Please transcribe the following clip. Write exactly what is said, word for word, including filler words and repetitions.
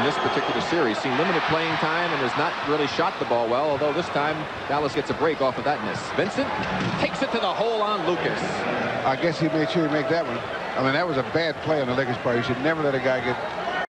in this particular series. Seen limited playing time and has not really shot the ball well, although this time Dallas gets a break off of that miss. Vincent takes it to the hole on Lucas. I guess he made sure he make that one. I mean, that was a bad play on the Lakers part. You should never let a guy get